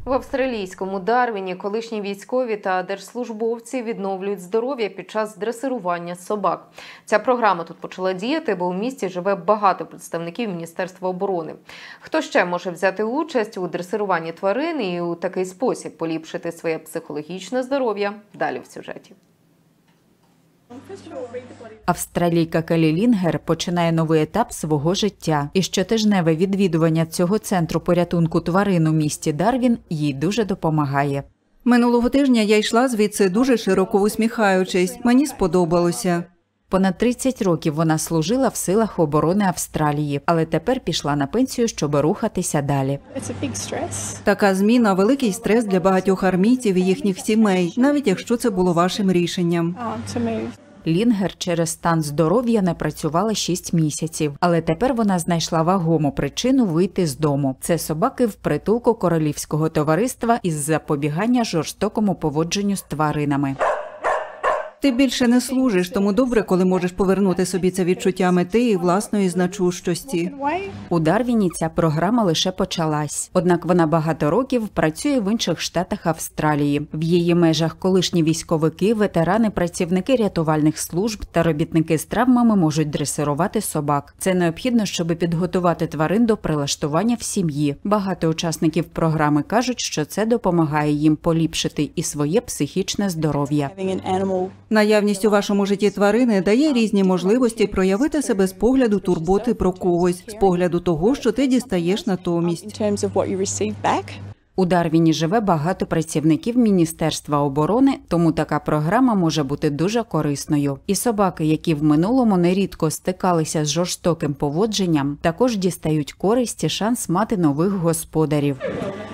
В австралійському Дарвіні колишні військові та держслужбовці відновлюють здоров'я під час дресирування собак. Ця програма тут почала діяти, бо у місті живе багато представників Міністерства оборони. Хто ще може взяти участь у дресируванні тварин і у такий спосіб поліпшити своє психологічне здоров'я? Далі в сюжеті. Австралійка Келі Лінгер починає новий етап свого життя. І щотижневе відвідування цього центру порятунку тварин у місті Дарвін їй дуже допомагає. Минулого тижня я йшла звідси дуже широко усміхаючись. Мені сподобалося. Понад 30 років вона служила в силах оборони Австралії, але тепер пішла на пенсію, щоб рухатися далі. Така зміна – великий стрес для багатьох армійців і їхніх сімей, навіть якщо це було вашим рішенням. Лінгер через стан здоров'я не працювала 6 місяців, але тепер вона знайшла вагому причину вийти з дому. Це собаки в притулку Королівського товариства із запобігання жорстокому поводженню з тваринами. Ти більше не служиш, тому добре, коли можеш повернути собі це відчуття мети і власної значущості. У Дарвіні ця програма лише почалась. Однак вона багато років працює в інших штатах Австралії. В її межах колишні військовики, ветерани, працівники рятувальних служб та робітники з травмами можуть дресирувати собак. Це необхідно, щоб підготувати тварин до прилаштування в сім'ї. Багато учасників програми кажуть, що це допомагає їм поліпшити і своє психічне здоров'я. Наявність у вашому житті тварини дає різні можливості проявити себе з погляду турботи про когось, з погляду того, що ти дістаєш натомість. У Дарвіні живе багато працівників Міністерства оборони, тому така програма може бути дуже корисною. І собаки, які в минулому нерідко стикалися з жорстоким поводженням, також дістають користь і шанс мати нових господарів.